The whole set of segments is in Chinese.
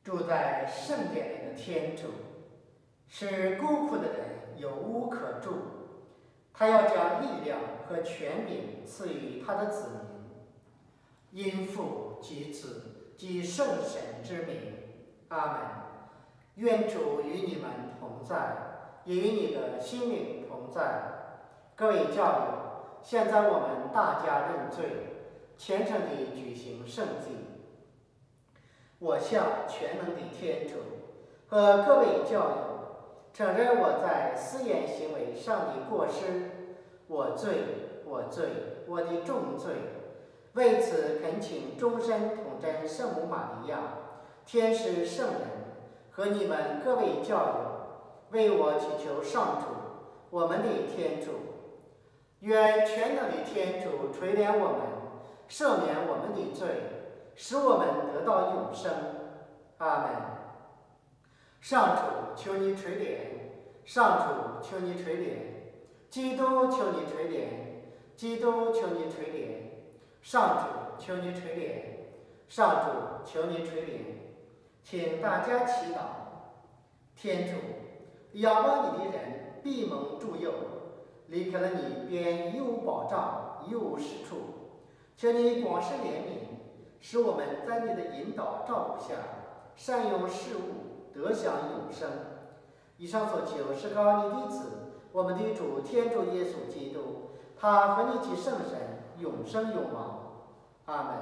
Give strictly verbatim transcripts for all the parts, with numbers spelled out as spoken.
住在圣殿里的天主，使孤苦的人有屋可住。他要将力量和权柄赐予他的子民，因父及子及圣神之名，阿门。愿主与你们同在，也与你的心灵同在。各位教友，现在我们大家认罪，虔诚地举行圣祭。我向全能的天主和各位教友承认我在私言行为上的过失，我罪，我罪，我的重罪。为此恳请终身统真圣母玛利亚、天使圣人和你们各位教友，为我祈求上主，我们的天主。愿全能的天主垂怜我们，赦免我们的罪，使我们得到永生。阿门。上主，求你垂怜；上主，求你垂怜；基督，求你垂怜；基督，求你垂怜；上主，求你垂怜；上主，求你垂怜。请大家祈祷。天主，仰望你的人必蒙助佑，离开了你便一无保障，一无是处。求你广施怜悯，使我们在你的引导照顾下，善用事物，得享永生。以上所求是靠你的子，我们的主天主耶稣基督，他和你及圣神永生永王。阿门。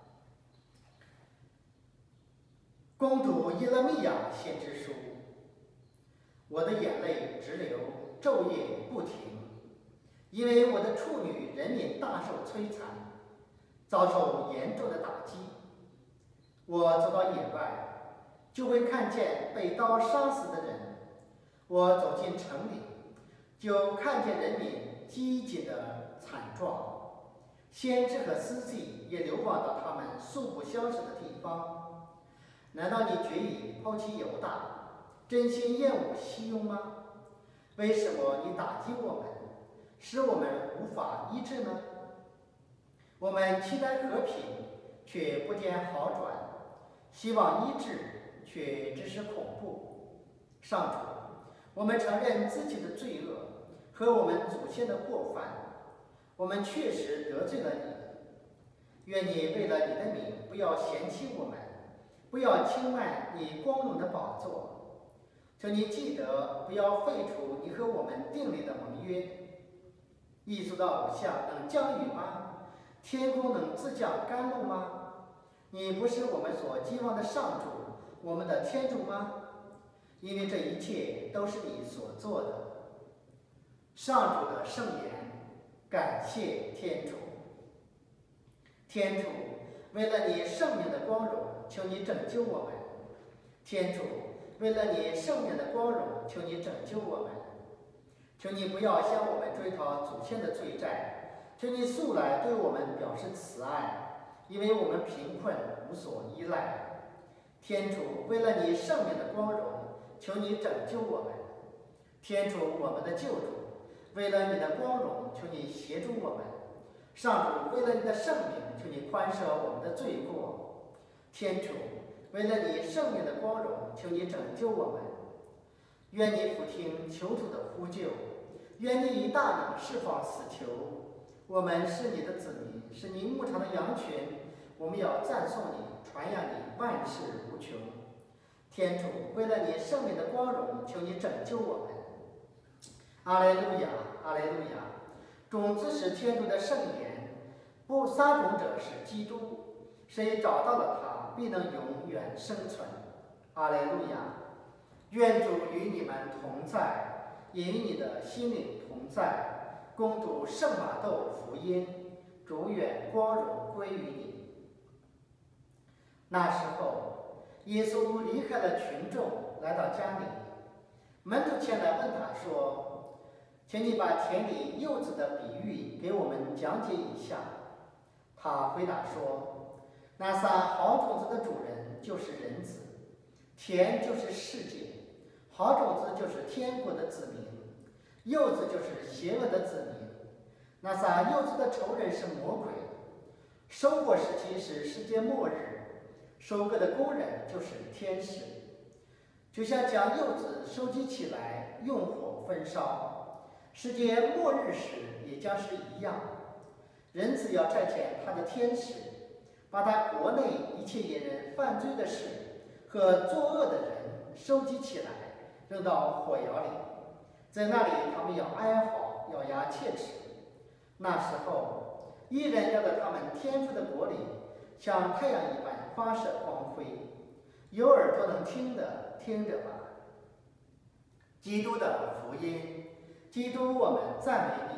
恭读耶勒米亚先知书。我的眼泪直流，昼夜不停，因为我的处女人民大受摧残，遭受严重的打击。我走到野外，就会看见被刀杀死的人；我走进城里，就看见人民饥馑的惨状。先知和司祭也流亡到他们素不相识的地方。难道你决意抛弃犹大，真心厌恶西雍吗？为什么你打击我们，使我们无法医治呢？我们期待和平，却不见好转；希望医治，却只是恐怖。上主，我们承认自己的罪恶和我们祖先的过犯，我们确实得罪了你。愿你为了你的名，不要嫌弃我们，不要轻慢你光荣的宝座。求你记得，不要废除你和我们订立的盟约。异族的偶像能降雨吗？天空能自降甘露吗？你不是我们所寄望的上主，我们的天主吗？因为这一切都是你所做的。上主的圣言，感谢天主。天主，为了你圣名的光荣，求你拯救我们。天主，为了你圣名的光荣，求你拯救我们。求你不要向我们追讨祖先的罪债，求你素来对我们表示慈爱，因为我们贫困无所依赖。天主，为了你圣名的光荣，求你拯救我们。天主，我们的救主，为了你的光荣，求你协助我们。上主，为了你的圣名，求你宽赦我们的罪过。天主，为了你圣名的光荣，求你拯救我们。愿你俯听囚徒的呼救，愿你以大能释放死囚。我们是你的子民，是你牧场的羊群，我们要赞颂你，传扬你万事无穷。天主，为了你圣名的光荣，求你拯救我们。阿肋路亚，阿肋路亚。种子是天主的圣言，不撒种者是基督，谁找到了他，必能永远生存。阿肋路亚。愿主与你们同在，也与你的心灵同在。恭读圣马窦福音，主愿光荣归于你。那时候，耶稣离开了群众，来到家里。门徒前来问他说：“请你把田里柚子的比喻给我们讲解一下。”他回答说：“那撒好种子的主人就是人子，田就是世界。好种子就是天国的子民，柚子就是邪恶的子民。那撒柚子的仇人是魔鬼。收获时期是世界末日， 收割的工人就是天使，就像将柚子收集起来，用火焚烧。世界末日时也将是一样，人子要差遣他的天使，把他国内一切引人犯罪的事和作恶的人收集起来，扔到火窑里，在那里他们要哀嚎，咬牙切齿。那时候，义人要在他们天父的国里，像太阳一般发射光辉。有耳朵能听的，听着吧。基督的福音，基督，我们赞美你。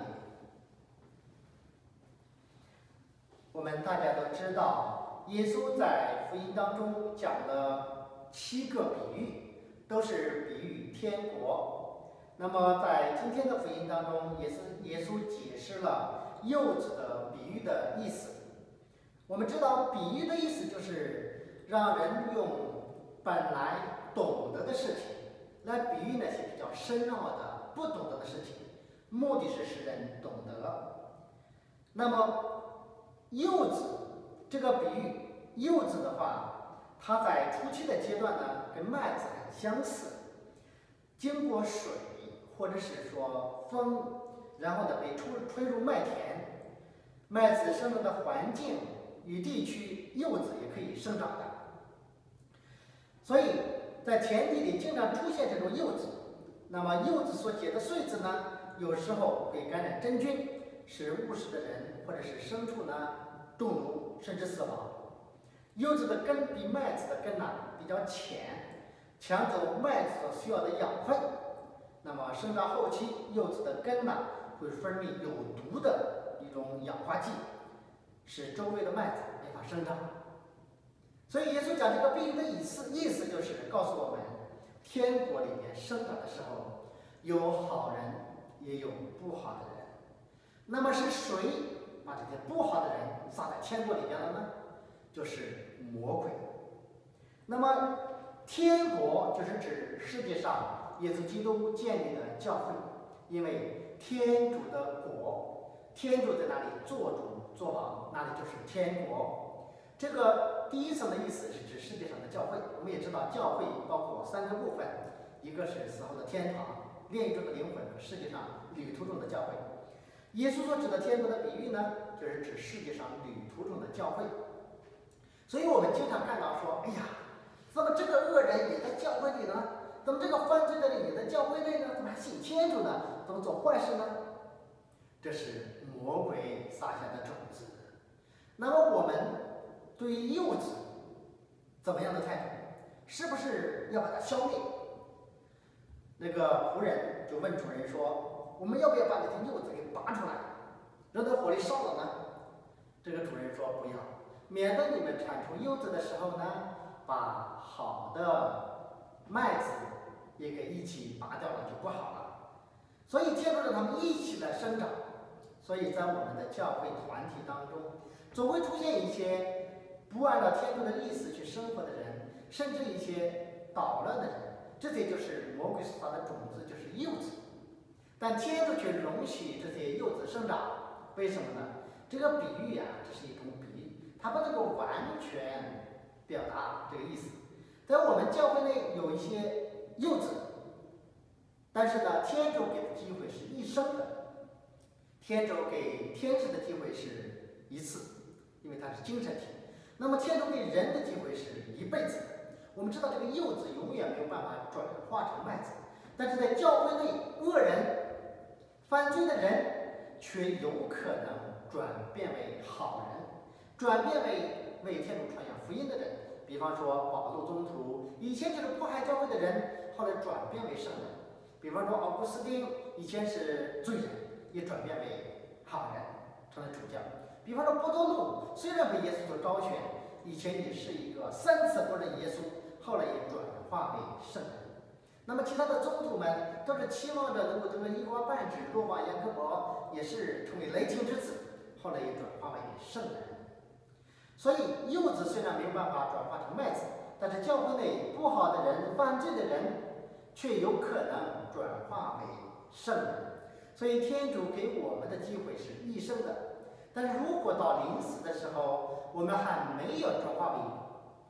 我们大家都知道，耶稣在福音当中讲了七个比喻，都是比喻天国。那么在今天的福音当中，也是耶稣解释了柚子的比喻的意思。我们知道，比喻的意思就是让人用本来懂得的事情来比喻那些比较深奥的不懂得的事情，目的是使人懂得。那么柚子这个比喻，柚子的话，它在初期的阶段呢，跟麦子很相似，经过水或者是说风，然后呢被吹吹入麦田，麦子生长的环境与地区，柚子也可以生长的。所以在田地里经常出现这种柚子，那么柚子所结的穗子呢，有时候会感染真菌，使误食的人或者是牲畜呢中毒甚至死亡。柚子的根比麦子的根呢比较浅，抢走麦子所需要的养分。那么生长后期，柚子的根呢会分泌有毒的一种氧化剂，使周围的麦子没法生长。所以耶稣讲这个比喻的意思，意思就是告诉我们，天国里面生长的时候，有好人也有不好的人。那么是谁把这些不好的人撒在天国里面了呢？就是魔鬼。那么天国就是指世界上耶稣基督建立的教会，因为天主的国，天主在哪里做主做王，那里就是天国。这个第一层的意思是指世界上的教会。我们也知道，教会包括三个部分，一个是死后的天堂，炼狱中的灵魂和世界上旅途中的教会。耶稣所指的天国的比喻呢，就是指世界上旅途中的教会。所以我们经常看到说，哎呀，怎么这个恶人也在教会里呢？怎么这个犯罪的人也在教会内呢？怎么还信天主呢？怎么做坏事呢？这是魔鬼撒下的种子。那么我们对于柚子怎么样的态度？是不是要把它消灭？那个仆人就问主人说：“我们要不要把这些柚子给拔出来，扔到火里烧了呢？”这个主人说：“不要，免得你们产出柚子的时候呢，把好的麦子也给一起拔掉了，就不好了。”所以天主让他们一起来生长。所以在我们的教会团体当中，总会出现一些不按照天主的意思去生活的人，甚至一些捣乱的人。这些就是魔鬼所撒的种子，就是柚子。但天主却容许这些柚子生长，为什么呢？这个比喻啊，这是一种比喻，它不能够完全表达这个意思。在我们教会内有一些柚子，但是呢，天主给的机会是一生的。天主给天使的机会是一次，因为它是精神体。那么天主给人的机会是一辈子的。我们知道这个柚子永远没有办法转化成麦子，但是在教会内，恶人、犯罪的人却有可能转变为好人，转变为为天主传扬福音的人。比方说保禄宗徒，以前就是迫害教会的人，后来转变为圣人。比方说奥古斯丁，以前是罪人，也转变为好人，成了主教。比方说波多禄，虽然被耶稣所招选，以前也是一个三次不认耶稣，后来也转化为圣人。那么其他的宗徒们都是期望着能够得个一官半职，若望雅各伯也是成为雷霆之子，后来也转化为圣人。所以柚子虽然没有办法转化成麦子，但是教会内不好的人、犯罪的人却有可能转化为圣人。所以天主给我们的机会是一生的，但是如果到临死的时候，我们还没有转化为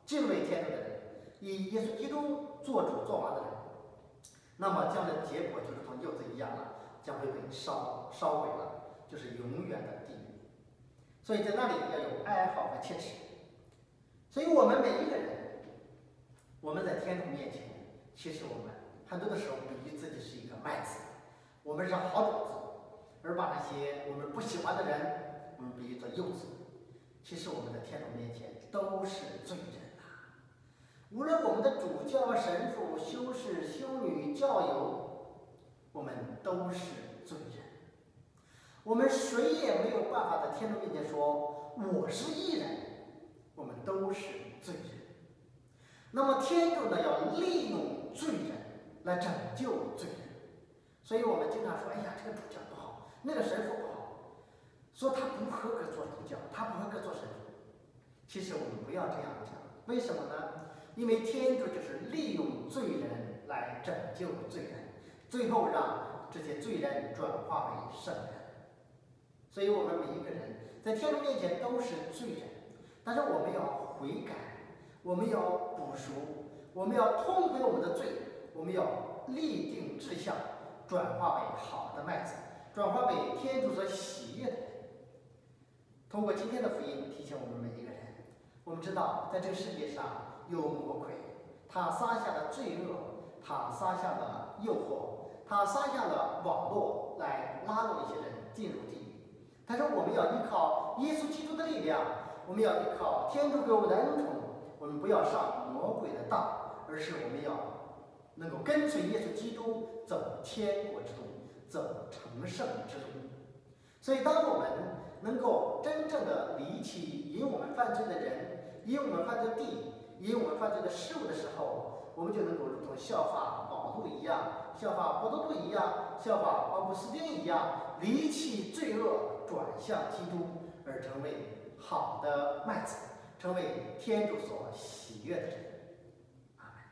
敬畏天主的人，以耶稣基督做主做王的人，那么这样的结果就如同柚子一样了，将会被烧烧毁了，就是永远的地狱。所以在那里要有哀嚎和切齿。所以我们每一个人，我们在天主面前，其实我们很多的时候比喻自己是一个麦子，我们是好种子，而把那些我们不喜欢的人，我们比喻作柚子。其实我们在天主面前都是罪人呐、无论我们的主教、神父、修士、修女、教友，我们都是罪人。我们谁也没有办法在天主面前说我是义人，我们都是罪人。那么天主呢，要利用罪人来拯救罪人。所以我们经常说，哎呀，这个主教不好，那个神父不好，说他不合格做主教，他不合格做神父。其实我们不要这样讲，为什么呢？因为天主就是利用罪人来拯救罪人，最后让这些罪人转化为圣人。所以我们每一个人在天主面前都是罪人，但是我们要悔改，我们要补赎，我们要痛悔我们的罪，我们要立定志向，转化为好的麦子，转化为天主所喜悦的人。通过今天的福音提醒我们每一个人，我们知道在这个世界上有魔鬼，他撒下了罪恶，他撒下了诱惑，他撒下了网络来拉拢一些人进入地狱。但是我们要依靠耶稣基督的力量，我们要依靠天主给我们的恩宠，我们不要上魔鬼的当，而是我们要能够跟随耶稣基督走天国之路，走成圣之路。所以当我们能够真正的离弃引我们犯罪的人，引我们犯罪地，引我们犯罪的事物的时候，我们就能够如同效法保禄一样，效法伯多禄一样，效法奥古斯丁一样，离弃罪恶，转向基督，而成为好的麦子，成为天主所喜悦的人。阿门。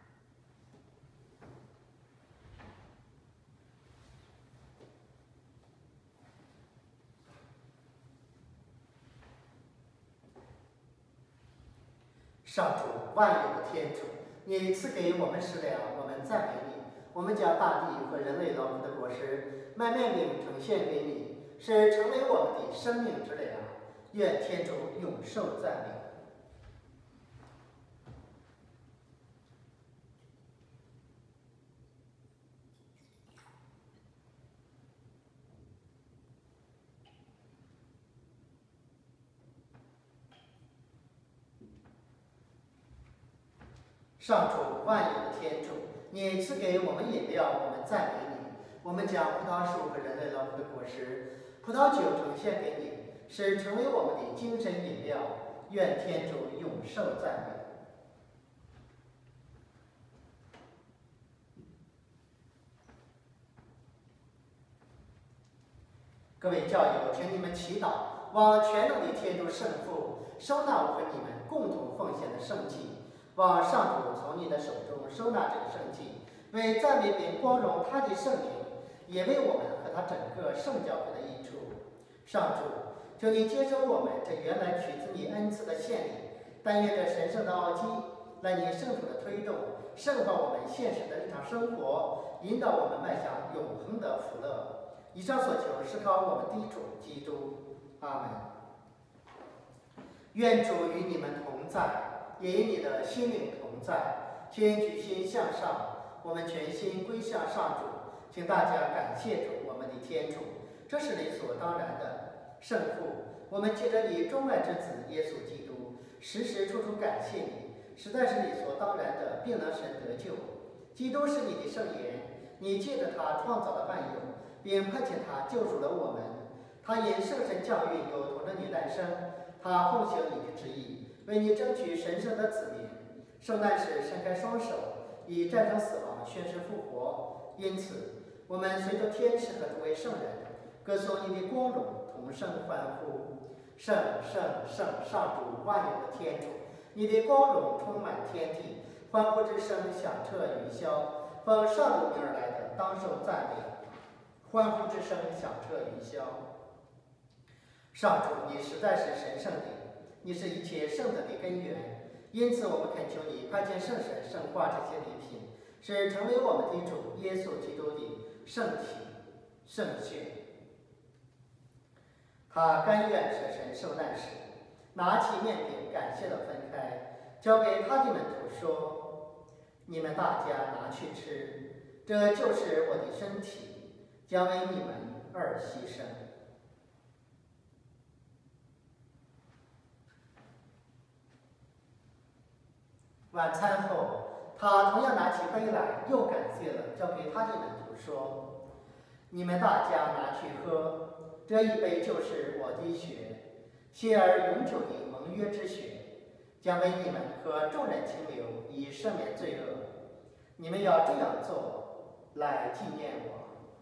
上主万有的天主，你赐给我们食粮，我们赞美你。我们将大地和人类劳苦的果实卖面饼呈现给你，是成为我们的生命之粮。愿天主永受赞美。上主万有的天主，你赐给我们饮料，我们赞美你。我们将葡萄树和人类劳苦的果实、葡萄酒呈现给你，使成为我们的精神饮料。愿天主永受赞美。各位教友，请你们祈祷，望全能的天主圣父收纳我和你们共同奉献的圣祭。望上主从你的手中收纳这个圣祭，为赞美并光荣他的圣名，也为我们和他整个圣教会的益处。上主，求你接收我们这原来取自你恩赐的献礼，但愿这神圣的奥基来你圣主的推动，圣化我们现实的日常生活，引导我们迈向永恒的福乐。以上所求是靠我们的主基督。阿门。愿主与你们同在，也与你的心灵同在。请举心向上，我们全心归向上主。请大家感谢主，我们的天主，这是理所当然的。圣父，我们借着你钟爱之子耶稣基督，时时处处感谢你，实在是理所当然的，并能使人得救。基督是你的圣言，你借着他创造了万有，并派遣他救赎了我们。他因圣神教育有同着你诞生，他奉行你的旨意，为你争取神圣的子民。受难时伸开双手，以战胜死亡，宣誓复活。因此，我们随着天使和诸位圣人，歌颂你的光荣，同声欢呼：圣圣圣，上主万有的天主，你的光荣充满天地，欢呼之声响彻云霄。奉上主名而来的，当受赞美。欢呼之声响彻云霄。上主，你实在是神圣的，你是一切圣德的根源。 因此，我们恳求你派遣圣神圣化这些礼品，使成为我们的主耶稣基督的圣体圣血。他甘愿舍身受难时，拿起面饼，感谢了分开，交给他的门徒说：“你们大家拿去吃，这就是我的身体，将为你们而牺牲。”晚餐后，他同样拿起杯来，又感谢了，交给他的门徒说：“你们大家拿去喝，这一杯就是我的血，血而永久的盟约之血，将为你们和众人清流，以赦免罪恶。你们要这样做，来纪念我。”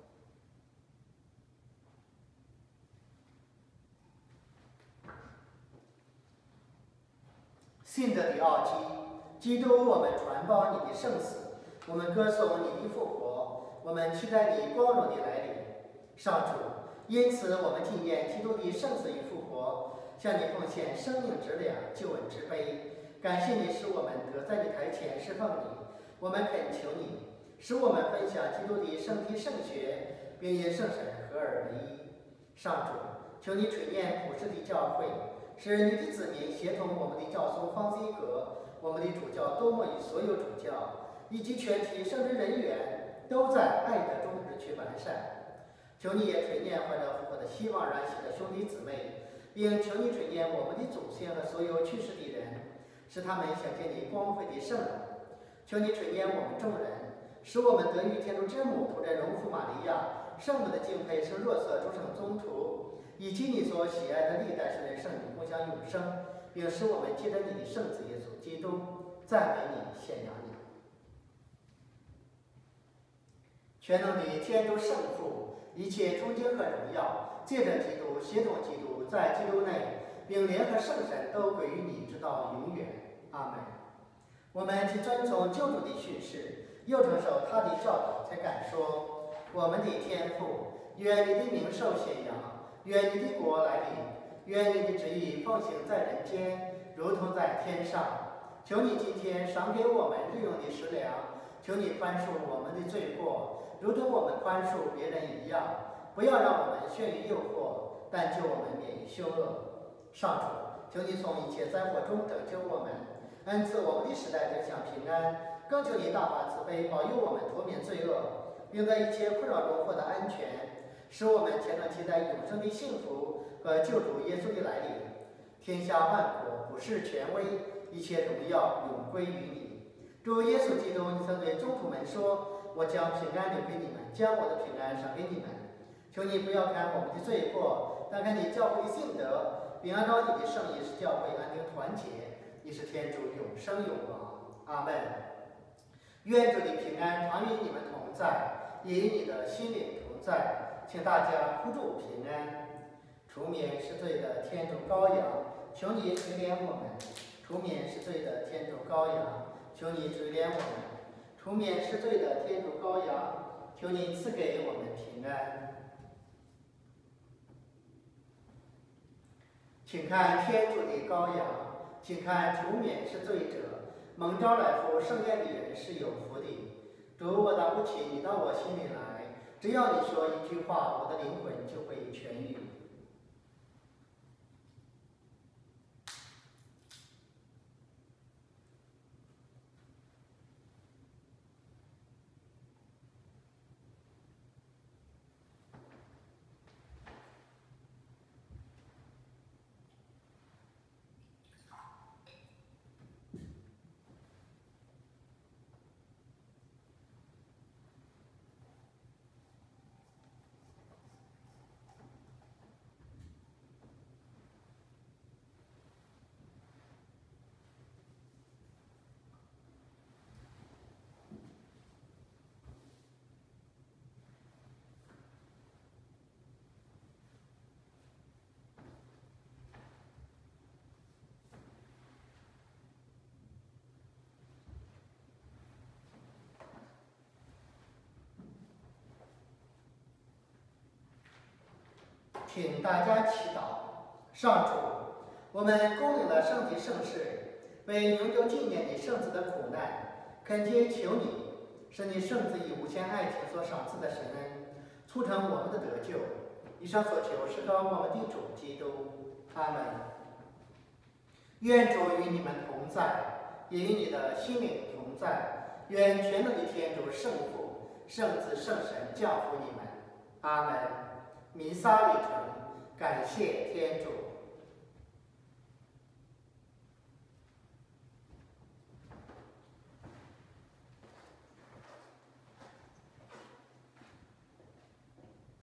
信德的奥基，基督，我们传报你的圣死，我们歌颂你的复活，我们期待你光荣的来临。上主，因此我们纪念基督的圣死与复活，向你奉献生命之粮、救恩之杯。感谢你使我们得在你台前侍奉你，我们恳求你，使我们分享基督的圣体圣血，并因圣神合而为一。上主，求你垂念普世的教会，使你的子民协同我们的教宗方济各、我们的主教多默与所有主教以及全体圣职人员都在爱德中日趋完善。求你也垂念怀着复活的希望燃起的兄弟姊妹，并求你垂念我们的祖先和所有去世的人，使他们想见你光辉的圣容。求你垂念我们众人，使我们得与天主之母、图真容父玛利亚、圣母的敬佩圣若瑟诸圣宗徒，以及你所喜爱的历代圣人圣女共享永生，并使我们借着你的圣子耶稣基督赞美你、献扬你。全能的天主圣父，一切崇敬和荣耀，借着基督、协同基督，在基督内，并联合圣神，都归于你，直到永远。阿门。我们既遵从救主的训示，又承受他的教导，才敢说：我们的天父，愿你的名受显扬，愿你的国来临，愿你的旨意奉行在人间，如同在天上。求你今天赏给我们日用的食粮，求你宽恕我们的罪过，如同我们宽恕别人一样。不要让我们陷于诱惑，但救我们免于羞恶。上主，求你从一切灾祸中拯救我们，恩赐我们的时代得享平安，更求你大发慈悲，保佑我们脱免罪恶，并在一切困扰中获得安全，使我们前程期待永生的幸福和救主耶稣的来临。天下万国不是权威，一切荣耀永归于你。主耶稣基督，你曾对宗徒们说：我将平安留给你们，将我的平安赏给你们。求你不要看我们的罪过，但看你教会的信德，并按照你的圣意使教会安定团结。你是天主永生永王。阿门。愿主的平安常与你们同在，也与你的心灵同在。请大家呼祝平安。除免是罪的天主羔羊，求你垂怜我们。除免是罪的天主羔羊，求你垂怜我们。除免是罪的天主羔羊，求你赐给我们平安。请看天主的羔羊，请看除免是罪者，蒙召来赴盛宴的人是有福的。主，我当不起你到我心里来，只要你说一句话，我的灵魂就会痊愈。请大家祈祷。上主，我们恭领了圣体圣事， 为永久纪念你圣子的苦难，恳切求你，使你圣子以无限爱情所赏赐的神恩，促成我们的得救。以上所求是靠我们的主基督。阿门。愿主与你们同在，也与你的心灵同在。愿全能的天主圣父、圣子、圣神教父你们。阿门。弥撒礼成，感谢天主。